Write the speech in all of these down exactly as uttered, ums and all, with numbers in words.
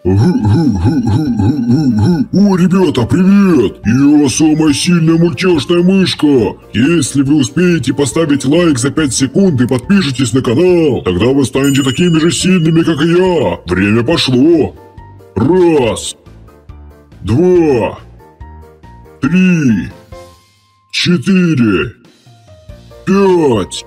О, ребята, привет! Я самая сильная мультяшная мышка! Если вы успеете поставить лайк за пять секунд и подпишитесь на канал, тогда вы станете такими же сильными, как и я! Время пошло! Раз, два, три, четыре, пять...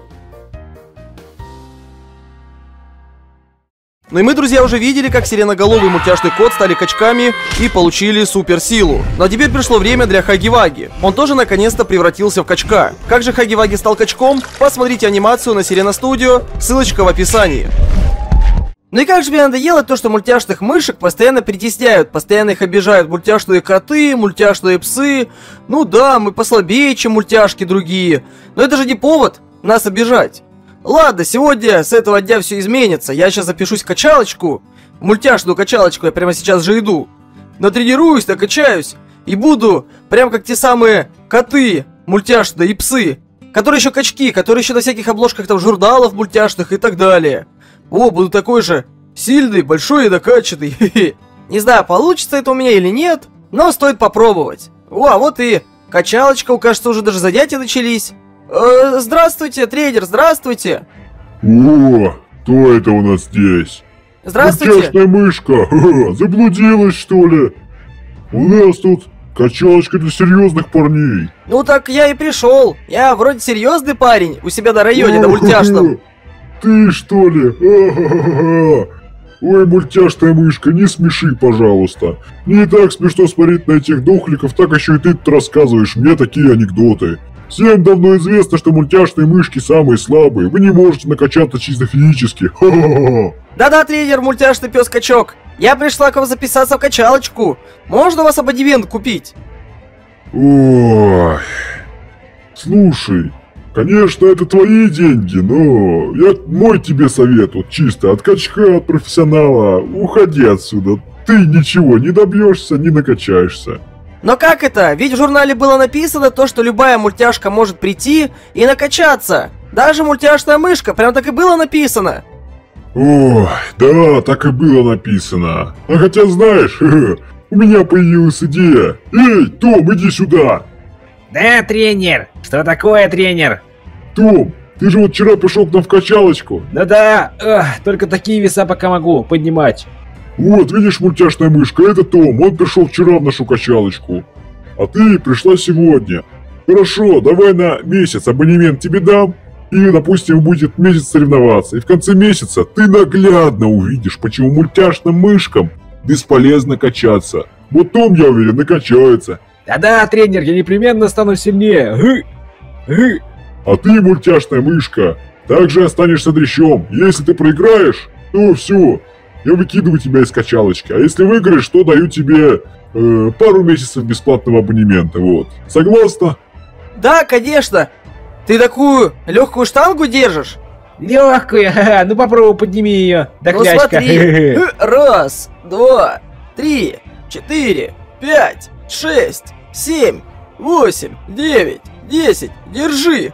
Ну и мы, друзья, уже видели, как сиреноголовый мультяшный кот стали качками и получили суперсилу. Но теперь пришло время для Хаги-Ваги. Он тоже наконец-то превратился в качка. Как же Хаги-Ваги стал качком? Посмотрите анимацию на Сирена Студио, ссылочка в описании. Ну и как же мне надоело то, что мультяшных мышек постоянно притесняют, постоянно их обижают мультяшные коты, мультяшные псы. Ну да, мы послабее, чем мультяшки другие, но это же не повод нас обижать. Ладно, сегодня с этого дня все изменится. Я сейчас запишусь в качалочку, в мультяшную качалочку, я прямо сейчас же иду. Натренируюсь, накачаюсь и буду прям как те самые коты мультяшные и псы, которые еще качки, которые еще на всяких обложках там журналов мультяшных и так далее. О, буду такой же сильный, большой и накачанный. Не знаю, получится это у меня или нет, но стоит попробовать. О, а вот и качалочка, кажется, уже даже занятия начались. Э, здравствуйте, тренер, здравствуйте. О, кто это у нас здесь? Здравствуйте. Мультяшная мышка. Ха-ха, заблудилась, что ли? У нас тут качалочка для серьезных парней. Ну так я и пришел. Я вроде серьезный парень у себя на районе, на мультяшном. Ты что ли? А-ха-ха-ха. Ой, мультяшная мышка, не смеши, пожалуйста. Не так смешно смотреть на этих дохликов, так еще и ты тут рассказываешь мне такие анекдоты. Всем давно известно, что мультяшные мышки самые слабые. Вы не можете накачаться чисто физически. Ха-ха-ха. Да-да, тренер, мультяшный пес-качок. Я пришла к вам записаться в качалочку. Можно у вас абонемент купить? Ой. Слушай, конечно, это твои деньги, но я мой тебе совет, вот чисто от качка, от профессионала, уходи отсюда. Ты ничего не добьешься, не накачаешься. Но как это? Ведь в журнале было написано то, что любая мультяшка может прийти и накачаться. Даже мультяшная мышка, прям так и было написано. Ой, да, так и было написано. А хотя знаешь, у меня появилась идея. Эй, Том, иди сюда. Да, тренер. Что такое, тренер? Том, ты же вот вчера пришел к нам в качалочку. Да-да, эх, только такие веса пока могу поднимать. Вот, видишь, мультяшная мышка, это Том, он пришел вчера в нашу качалочку. А ты пришла сегодня. Хорошо, давай на месяц абонемент тебе дам. И, допустим, будет месяц соревноваться. И в конце месяца ты наглядно увидишь, почему мультяшным мышкам бесполезно качаться. Вот Том, я уверен, накачается. Да-да, тренер, я непременно стану сильнее. Гы, гы. А ты, мультяшная мышка, также останешься дрящом. Если ты проиграешь, то все. Я выкидываю тебя из качалочки, а если выиграешь, то даю тебе э, пару месяцев бесплатного абонемента, вот. Согласна? Да, конечно. Ты такую легкую штангу держишь? Легкую, ха-ха, ну попробуй подними ее, Ну дохлячка. смотри. Раз, два, три, четыре, пять, шесть, семь, восемь, девять, десять. Держи.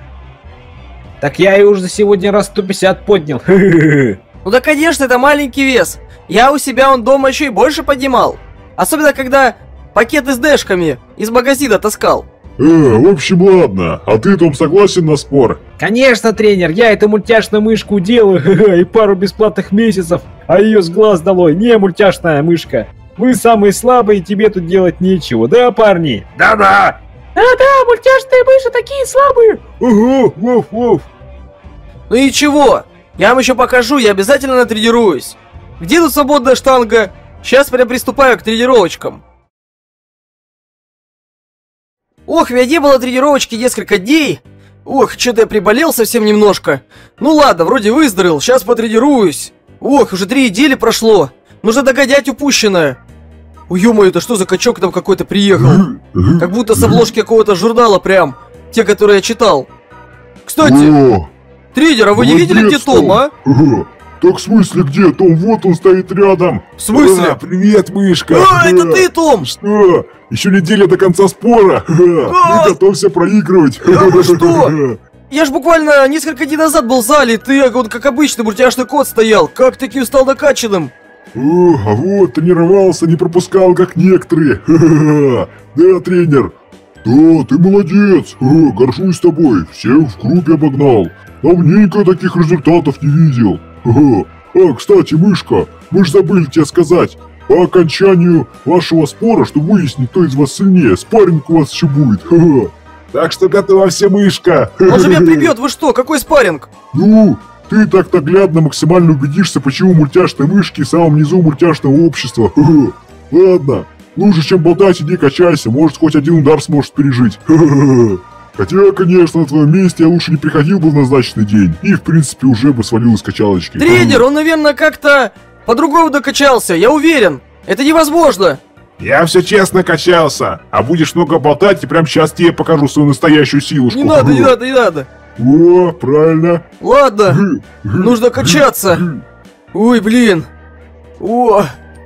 Так я и уже за сегодня раз сто пятьдесят поднял. Ну да, конечно, это маленький вес. Я у себя он дома еще и больше поднимал. Особенно, когда пакеты с дэшками из магазина таскал. Э, в общем, ладно. А ты, Том, согласен на спор? Конечно, тренер, я эту мультяшную мышку делаю, ха-ха, и пару бесплатных месяцев, а ее с глаз долой. Не, мультяшная мышка. Вы самые слабые, тебе тут делать нечего, да, парни? Да-да! Да-да, мультяшные мыши такие слабые. Ага, воф-воф. Ну и чего? Я вам еще покажу, я обязательно натренируюсь. Где тут свободная штанга? Сейчас прям приступаю к тренировочкам. Ох, у меня не было тренировочки несколько дней. Ох, что-то я приболел совсем немножко. Ну ладно, вроде выздоровел, сейчас потренируюсь. Ох, уже три недели прошло. Нужно догонять упущенное. Ой, ё-моё, это что за качок там какой-то приехал? Как будто с обложки какого-то журнала прям. Те, которые я читал. Кстати... О, тренер, а вы не видели, где Том, а? Ага. Так в смысле где? Том, вот он стоит рядом. В смысле? А, привет, мышка. А, это ты, Том! Что? Еще неделя до конца спора. Ага. Ну, готовься проигрывать. Да вы что? Я ж буквально несколько дней назад был в зале, ты, вот как обычно, мультяшный кот стоял. Как таки стал накачанным? О, а вот, тренировался, не пропускал, как некоторые. Ха-ха-ха. Да, тренер. Да, ты молодец. Ха, горжусь тобой. Всех в группе обогнал. Давненько таких результатов не видел. Ха-ха. А, кстати, мышка, мы ж забыли тебе сказать. По окончанию вашего спора, чтобы выяснить, кто из вас сильнее, спарринг у вас еще будет. Ха-ха. Так что готовься, мышка. Он же меня прибьет, вы что, какой спарринг? Ну... Ты так наглядно максимально убедишься, почему мультяшные мышки в самом низу мультяшного общества. Ха-ха. Ладно, лучше чем болтать, иди качайся, может хоть один удар сможешь пережить. Ха-ха. Хотя, конечно, на твоем месте я лучше не приходил бы в назначенный день и, в принципе, уже бы свалил из качалочки. Тренер, он, наверное, как-то по-другому докачался, я уверен. Это невозможно. Я все честно качался, а будешь много болтать, и прямо сейчас тебе покажу свою настоящую силушку. Не надо, не надо, не надо. О, правильно. Ладно, нужно качаться. Ой, блин. О,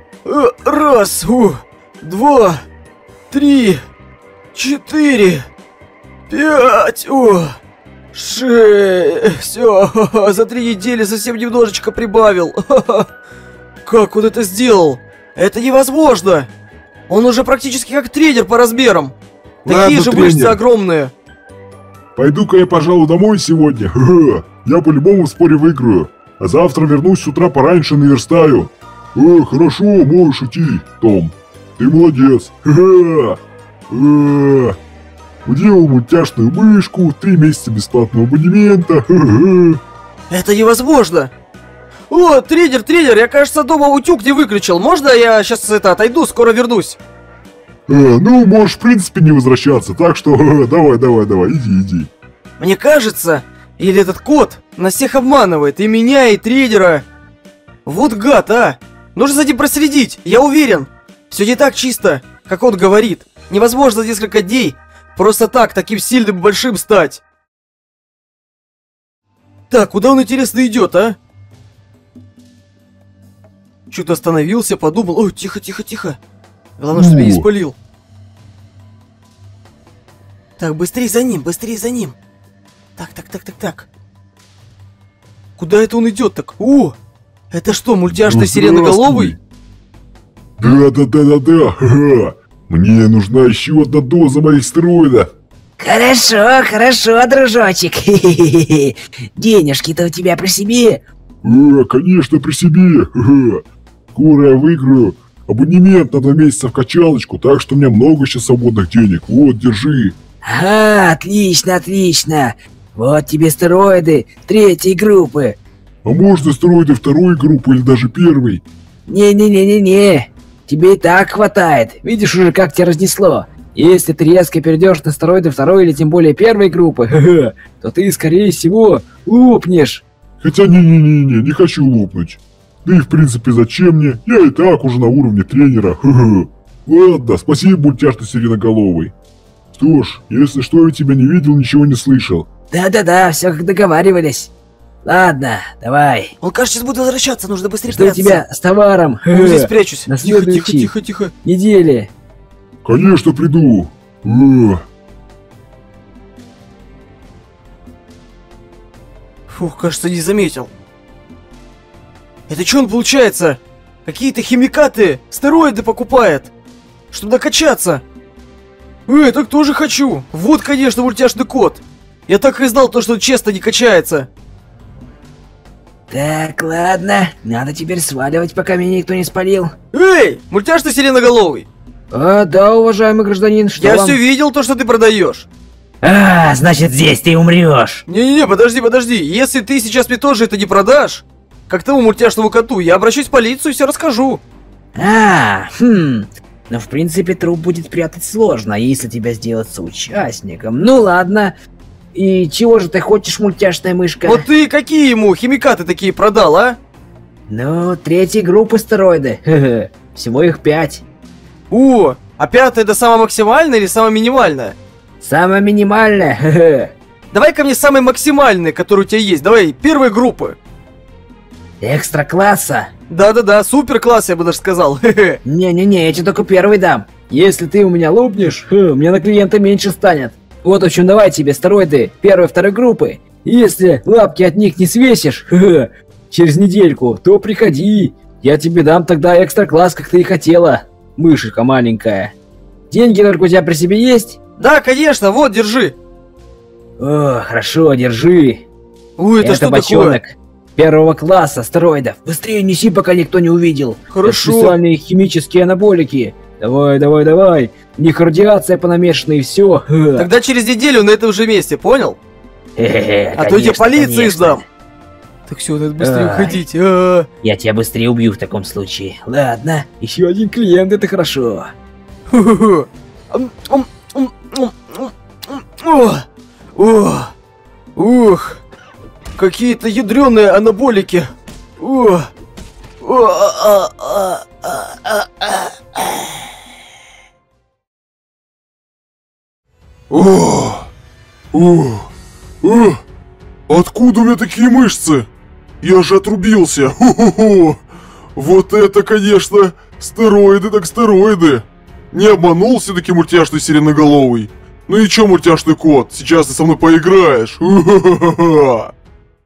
раз, о, два, три, четыре, пять, о, шесть. Все, за три недели совсем немножечко прибавил. Как он это сделал? Это невозможно. Он уже практически как тренер по размерам. Такие Ладно, же тренер. мышцы огромные. Пойду-ка я, пожалуй, домой сегодня. Ха-ха. Я по-любому в споре выиграю. А завтра вернусь с утра пораньше, наверстаю. Э, хорошо, можешь идти, Том. Ты молодец. Ха-ха. Э, Уделал мультяшную мышку, три месяца бесплатного абонемента. Ха-ха. Это невозможно. О, тренер, тренер, я, кажется, дома утюг не выключил. Можно я сейчас это отойду, скоро вернусь? Э, ну, можешь, в принципе, не возвращаться, так что э, давай, давай, давай, иди, иди. Мне кажется, или этот кот нас всех обманывает, и меня, и тренера. Вот гад, а! Нужно за ним проследить, я уверен. Все не так чисто, как он говорит. Невозможно за несколько дней просто так, таким сильным и большим стать. Так, куда он, интересно, идет, а? Что-то остановился, подумал. Ой, тихо, тихо, тихо. Главное, чтобы я не спалил. Так, быстрее за ним, быстрее за ним. Так, так, так, так, так. Куда это он идет так? О! Это что, мультяшный Ну, сиреноголовый? Да-да-да-да-да, ха-ха. Мне нужна еще одна доза моих стероидов. Хорошо, хорошо, дружочек. Денежки-то у тебя при себе? Э, конечно, при себе. Ха-ха. Скоро я выиграю абонемент на два месяца в качалочку, так что у меня много сейчас свободных денег. Вот, держи. Ага, отлично, отлично. Вот тебе стероиды третьей группы. А можно стероиды второй группы или даже первой? Не-не-не-не-не. Тебе и так хватает. Видишь уже, как тебя разнесло. Если ты резко перейдешь на стероиды второй или тем более первой группы, ха-ха, то ты, скорее всего, лопнешь. Хотя не-не-не-не, не хочу лопнуть. Да и в принципе зачем мне? Я и так уже на уровне тренера. Ха-ха. Ладно, спасибо, мультяшный сиреноголовый. Что ж, если что, я тебя не видел, ничего не слышал. Да-да-да, все как договаривались. Ладно, давай. Он, кажется, сейчас будет возвращаться, нужно быстрее Жду спрятаться. тебя с товаром. Ну, здесь спрячусь. На Тихо, тихо, следующий. тихо, тихо. Недели. Конечно, приду. Э, Фух, кажется, не заметил. Это что он, получается? Какие-то химикаты, стероиды покупает, чтобы докачаться. Эй, так тоже хочу. Вот, конечно, мультяшный кот. Я так и знал, то, что он честно не качается. Так, ладно, надо теперь сваливать, пока меня никто не спалил. Эй, мультяшный сиреноголовый. А, да, уважаемый гражданин, что Я вам? все видел, то, что ты продаешь. А, значит, здесь ты умрешь. Не-не-не, подожди, подожди. Если ты сейчас мне тоже это не продашь, как тому мультяшному коту, я обращусь в полицию и все расскажу. А, хм. Но в принципе труп будет прятать сложно, если тебя сделать соучастником. Ну ладно. И чего же ты хочешь, мультяшная мышка? Вот ты какие ему химикаты такие продал, а? Ну, третьей группы стероиды. Хе-хе. Всего их пять. О, а пятая это самая максимальная или самая минимальная? Самая минимальная. Хе-хе. Давай ко мне самые максимальные, которые у тебя есть. Давай, первой группы. Экстра класса. Да-да-да, супер класс, я бы даже сказал. Хе-хе. Не-не-не, я тебе только первый дам. Если ты у меня лопнешь, хе, у меня на клиента меньше станет. Вот в общем, давай тебе стероиды первой и второй группы. Если лапки от них не свесишь, хе-хе, через недельку, то приходи. Я тебе дам тогда экстра-класс, как ты и хотела, мышечка маленькая. Деньги только у тебя при себе есть? Да, конечно, вот, держи. О, хорошо, держи. Ой, это, Это что бочонок такое? первого класса астероидов. Быстрее неси, пока никто не увидел. Хорошо. Это специальные химические анаболики. Давай, давай, давай. У них радиация понамешана и все. Тогда через неделю на этом же месте, понял? А то я тебе полиции сдам. Так все, надо быстрее Ай. уходить. А. Я тебя быстрее убью в таком случае. Ладно, еще один клиент, это хорошо. Ху-ху-ху. Ам, ам, ам, ам, ам, ам. О, о, ух, какие-то ядреные анаболики. О, о, а, а, а, а, а, а. О, о, о, откуда у меня такие мышцы? Я же отрубился. Хо-хо-хо. Вот это, конечно, стероиды так стероиды. Не обманул все-таки мультяшный сиреноголовый. Ну и чё, мультяшный кот, сейчас ты со мной поиграешь. Хо-хо-хо.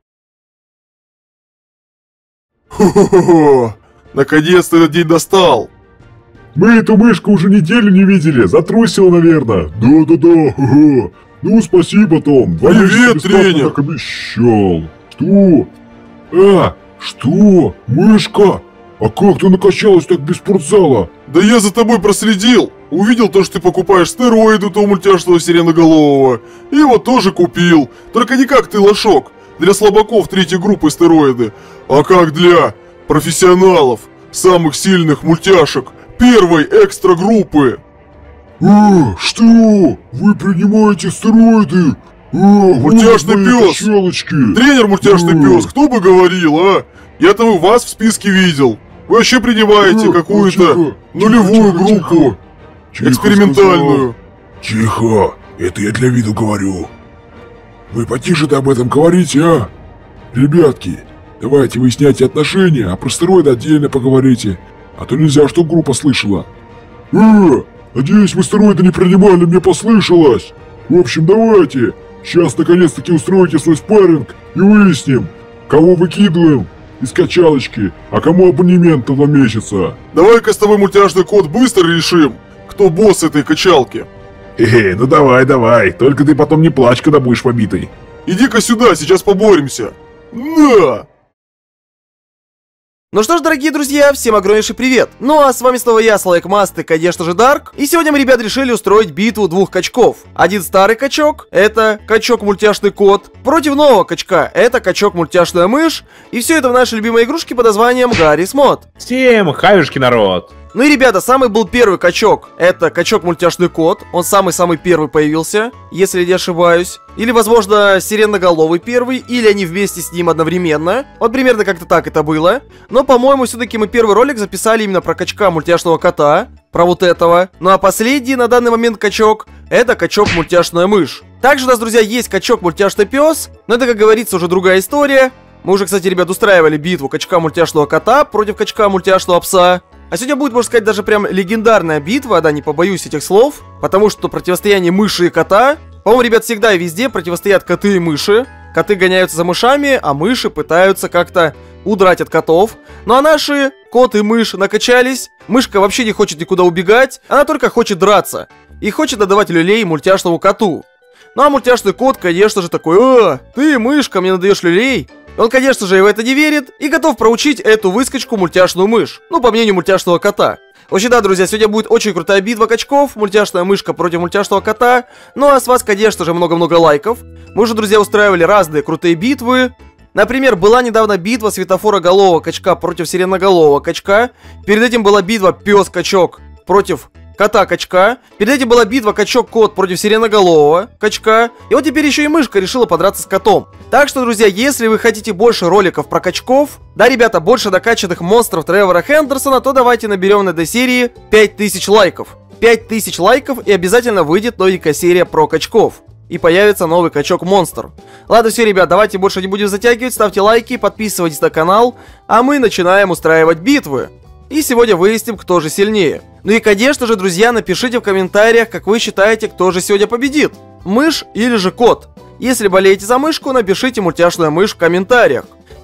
Хо-хо-хо. Наконец-то этот день достал. Мы эту мышку уже неделю не видели, затрусил, наверное. Да-да-да, ага. Ну, спасибо, Том. Привет, тренер. Как обещал. Что? А, что? Мышка? А как ты накачалась так без спортзала? Да я за тобой проследил. Увидел то, что ты покупаешь стероиды у того мультяшного сиреноголового. И его тоже купил. Только не как ты, лошок. Для слабаков третьей группы стероиды. А как для профессионалов, самых сильных мультяшек первой экстра группы. А, что? Вы принимаете стероиды? А, мультяшный пес! Тренер мультяшный а. пес, кто бы говорил, а? Я там и вас в списке видел. Вы вообще принимаете а, какую-то нулевую тихо, группу. Тихо, экспериментальную. Тихо, тихо, это я для виду говорю. Вы потише-то об этом говорите, а? Ребятки, давайте выясняйте отношения, а про стероиды отдельно поговорите. А то нельзя, чтоб группа слышала. Э, надеюсь, вы стероиды не принимали, мне послышалось. В общем, давайте. Сейчас наконец-таки устроите свой спарринг и выясним, кого выкидываем из качалочки, а кому абонемент на два месяца. Давай-ка с тобой, мультяшный кот, быстро решим, кто босс этой качалки. Эй, ну давай, давай, только ты потом не плачь, когда будешь побитый. Иди-ка сюда, сейчас поборемся. На! Ну что ж, дорогие друзья, всем огромнейший привет! Ну а с вами снова я, Слайкмаст и, конечно же, Дарк. И сегодня мы, ребят, решили устроить битву двух качков. Один старый качок, это качок-мультяшный кот, против нового качка, это качок-мультяшная мышь. И все это в нашей любимой игрушке под названием Гаррис Мод. Всем хаюшки, народ! Ну и, ребята, самый был первый качок. Это качок-мультяшный кот. Он самый-самый первый появился, если не ошибаюсь. Или, возможно, сиреноголовый первый, или они вместе с ним одновременно. Вот примерно как-то так это было. Но, по-моему, все-таки мы первый ролик записали именно про качка-мультяшного кота. Про вот этого. Ну а последний на данный момент качок — это качок-мультяшная мышь. Также у нас, друзья, есть качок-мультяшный пес. Но это, как говорится, уже другая история. Мы уже, кстати, ребят, устраивали битву качка-мультяшного кота против качка-мультяшного пса. А сегодня будет, можно сказать, даже прям легендарная битва, да, не побоюсь этих слов. Потому что противостояние мыши и кота. По-моему, ребят, всегда и везде противостоят коты и мыши. Коты гоняются за мышами, а мыши пытаются как-то удрать от котов. Ну а наши кот и мышь накачались. Мышка вообще не хочет никуда убегать, она только хочет драться. И хочет отдавать люлей мультяшному коту. Ну а мультяшный кот, конечно же, такой: «А, ты, мышка, мне надаешь люлей?» Он, конечно же, и в это не верит и готов проучить эту выскочку мультяшную мышь. Ну, по мнению мультяшного кота. Вообще, да, друзья, сегодня будет очень крутая битва качков. Мультяшная мышка против мультяшного кота. Ну, а с вас, конечно же, много-много лайков. Мы уже, друзья, устраивали разные крутые битвы. Например, была недавно битва светофороголового качка против сиреноголового качка. Перед этим была битва пес-качок против кота-качка. Перед этим была битва качок-кот против сиреноголового качка. И вот теперь еще и мышка решила подраться с котом. Так что, друзья, если вы хотите больше роликов про качков, да, ребята, больше докачанных монстров Тревора Хендерсона, то давайте наберем на этой серии пять тысяч лайков. пять тысяч лайков, и обязательно выйдет новенькая серия про качков. И появится новый качок-монстр. Ладно, все, ребят, давайте больше не будем затягивать. Ставьте лайки, подписывайтесь на канал. А мы начинаем устраивать битвы. И сегодня выясним, кто же сильнее. Ну и, конечно же, друзья, напишите в комментариях, как вы считаете, кто же сегодня победит. Мышь или же кот? Если болеете за мышку, напишите мультяшная мышь в комментариях.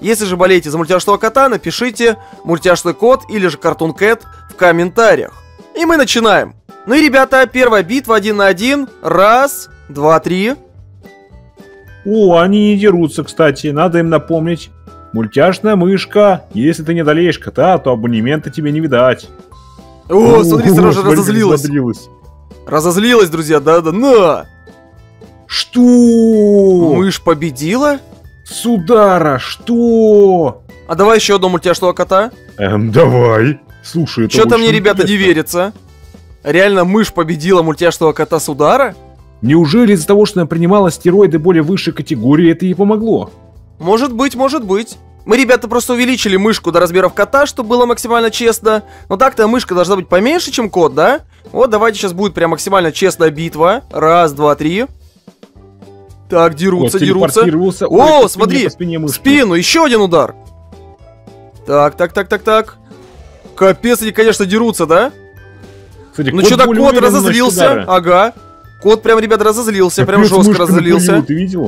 Если же болеете за мультяшного кота, напишите мультяшный кот или же Cartoon Cat в комментариях. И мы начинаем. Ну и, ребята, первая битва один на один. Раз, два, три. О, они не дерутся, кстати, надо им напомнить. Мультяшная мышка, если ты не одолеешь кота, то абонемента тебе не видать. О, О смотри, сразу же смотри, разозлилась. разозлилась. Разозлилась, друзья, да-да, на! Что? Мышь победила? С удара, что? А давай еще одного мультяшного кота. Эм, давай. Слушай, это Что-то очень мне, ребята, не интересно. верится. Реально мышь победила мультяшного кота с удара? Неужели из-за того, что она принимала стероиды более высшей категории, это ей помогло? Может быть, может быть. Мы, ребята, просто увеличили мышку до размеров кота, чтобы было максимально честно. Но так-то мышка должна быть поменьше, чем кот, да? Вот, давайте сейчас будет прям максимально честная битва. Раз, два, три. Так, дерутся, Кот дерутся. телепортировался. О, Ой, по спине, смотри, по спине в мышки. спину, еще один удар. Так, так, так, так, так. Капец, они, конечно, дерутся, да? Кстати, Ну кот что-то более кот уверенно наносит разозлился. удары. Ага. Кот прям, ребят, разозлился, прям Капец, жестко мышка на разозлился. краю, ты видел?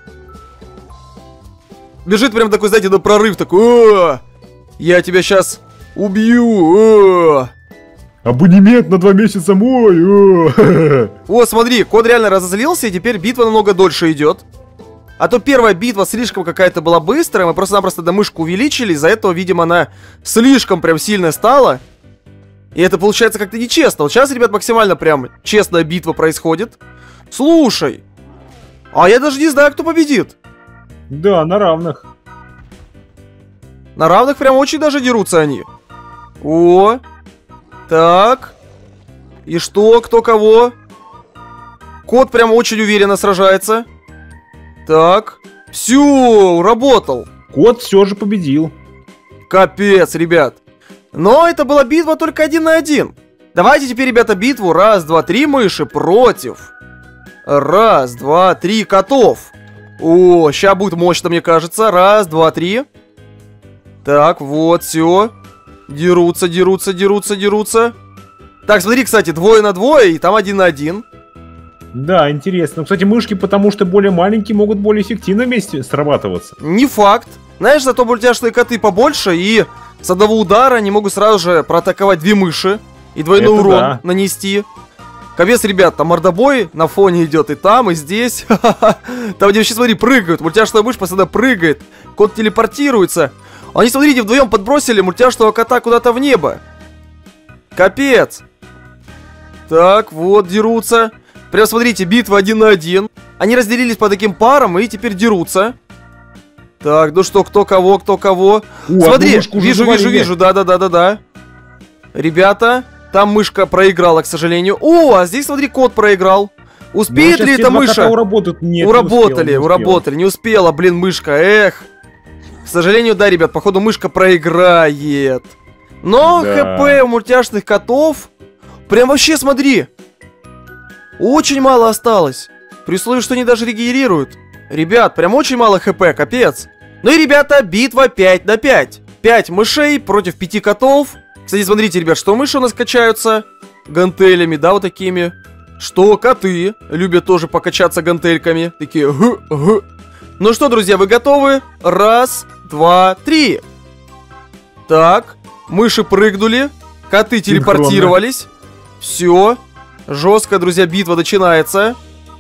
Бежит прям такой, знаете, на прорыв такой. О, я тебя сейчас убью. О. Абонемент на два месяца мой. О. О, смотри, кот реально разозлился, и теперь битва намного дольше идет. А то первая битва слишком какая-то была быстрая, мы просто-напросто до мышку увеличили, из-за этого, видимо, она слишком прям сильная стала. И это получается как-то нечестно. Вот сейчас, ребят, максимально прям честная битва происходит. Слушай, а я даже не знаю, кто победит. Да, на равных. На равных прям очень даже дерутся они. О, так. И что, кто кого? Кот прям очень уверенно сражается. Так. Всё, работал. Кот все же победил. Капец, ребят. Но это была битва только один на один. Давайте теперь, ребята, битву раз, два, три мыши против. Раз, два, три котов. О, ща будет мощно, мне кажется. Раз, два, три. Так, вот, все. Дерутся, дерутся, дерутся, дерутся. Так, смотри, кстати, двое на двое, и там один на один. Да, интересно. Кстати, мышки, потому что более маленькие, могут более эффективно вместе срабатываться. Не факт. Знаешь, зато мультяшные коты побольше, и с одного удара они могут сразу же проатаковать две мыши. И двойной Это урон да. нанести. Капец, ребят, там мордобой на фоне идет и там, и здесь. Там, где вообще, смотри, прыгают. Мультяшная мышь постоянно прыгает. Кот телепортируется. Они, смотрите, вдвоем подбросили мультяшного кота куда-то в небо. Капец. Так, вот, дерутся. Прям, смотрите, битва один на один. Они разделились по таким парам и теперь дерутся. Так, ну что, кто кого, кто кого. О, Смотри, одну мышку уже вижу, вижу, завалили. вижу, да-да-да-да-да. Ребята, там мышка проиграла, к сожалению. О, а здесь, смотри, кот проиграл. Успеет Ну, ли сейчас эта те два мыша? кота уработают. Нет, не уработали, успела, не успела. уработали, не успела, блин, мышка, эх. К сожалению, да, ребят, походу мышка проиграет. Но Да. хп у мультяшных котов прям вообще, смотри, очень мало осталось. При условии, что они даже регенерируют. Ребят, прям очень мало хп, капец. Ну и, ребята, битва пять на пять. пять мышей против пяти котов. Кстати, смотрите, ребят, что мыши у нас качаются гантелями, да, вот такими. Что коты любят тоже покачаться гантельками. Такие, гы, гы. Ну что, друзья, вы готовы? Раз, два, три. Так, мыши прыгнули. Коты телепортировались. Все. Жесткая, друзья, битва начинается.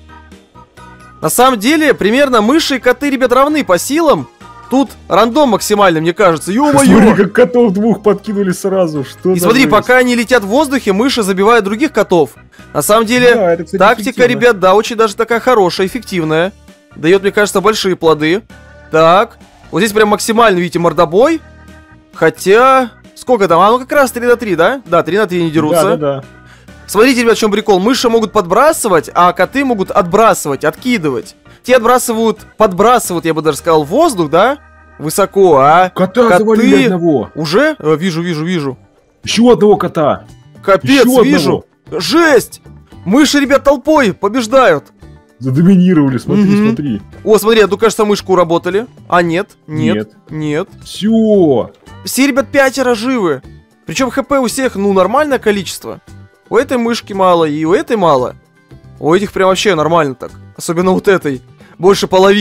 На самом деле, примерно мыши и коты, ребят, равны по силам. Тут рандом максимальный, мне кажется. Смотри, Ё-моё! как котов двух подкинули сразу. Что И за смотри, жесть? пока они летят в воздухе, мыши забивают других котов. На самом деле, Да, это, кстати, тактика, эффективно. ребят, да, очень даже такая хорошая, эффективная. Дает, мне кажется, большие плоды. Так, вот здесь прям максимально, видите, мордобой. Хотя, сколько там? А, ну как раз три на три, да? Да, три на три не дерутся. Да, да, да. Смотрите, ребят, в чем прикол. Мыши могут подбрасывать, а коты могут отбрасывать, откидывать. Те отбрасывают, подбрасывают, я бы даже сказал, в воздух, да? Высоко, а Кота коты- завалили одного. Уже? Э, вижу, вижу, вижу. Еще одного кота. Капец, Еще вижу. Жесть! Мыши, ребят, толпой побеждают. Задоминировали, смотри, Мгм. смотри. О, смотри, а тут, кажется, мышку работали. А, нет, нет, Нет. нет. Все. Все, ребят, пятеро живы. Причем хп у всех, ну, нормальное количество. У этой мышки мало, и у этой мало. У этих прям вообще нормально так. Особенно вот этой. Больше половины.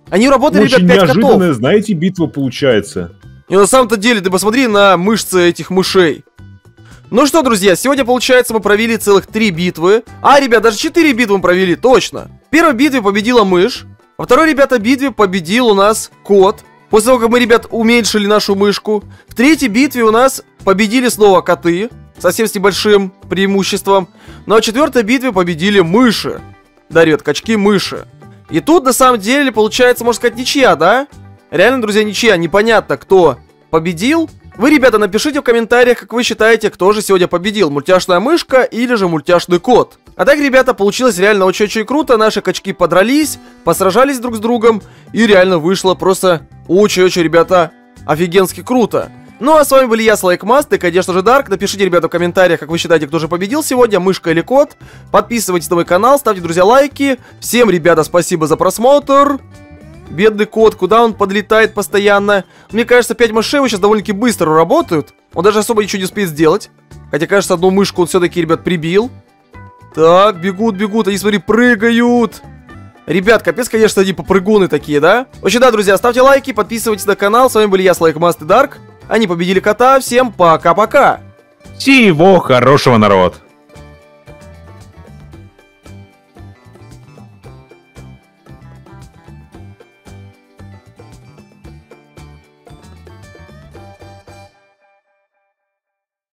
Они работали, Очень ребят, пять котов. неожиданная, знаете, битва получается. И на самом-то деле, ты посмотри на мышцы этих мышей. Ну что, друзья, сегодня, получается, мы провели целых три битвы. А, ребят, даже четыре битвы мы провели, точно. В первой битве победила мышь. Во второй, ребята, битве победил у нас кот. После того, как мы, ребят, уменьшили нашу мышку. В третьей битве у нас победили снова коты. Совсем с небольшим преимуществом. Ну а в четвертой битве победили мыши. Да, ребят, качки мыши. И тут, на самом деле, получается, можно сказать, ничья, да? Реально, друзья, ничья. Непонятно, кто победил. Вы, ребята, напишите в комментариях, как вы считаете, кто же сегодня победил. Мультяшная мышка или же мультяшный кот. А так, ребята, получилось реально очень-очень круто. Наши качки подрались, посражались друг с другом. И реально вышло просто очень-очень, ребята, офигенски круто. Ну а с вами были я, Слайкмаст, и, конечно же, Дарк. Напишите, ребята, в комментариях, как вы считаете, кто же победил сегодня, мышка или кот. Подписывайтесь на мой канал, ставьте, друзья, лайки. Всем, ребята, спасибо за просмотр. Бедный кот, куда он подлетает постоянно? Мне кажется, пять мышей сейчас довольно-таки быстро работают. Он даже особо ничего не успеет сделать. Хотя, кажется, одну мышку он все-таки, ребят, прибил. Так, бегут, бегут, они, смотри, прыгают. Ребят, капец, конечно, они попрыгуны такие, да? В общем, да, друзья, ставьте лайки, подписывайтесь на канал. С вами были я, Слайкмаст и Дарк. Они победили кота. Всем пока-пока. Всего хорошего, народ.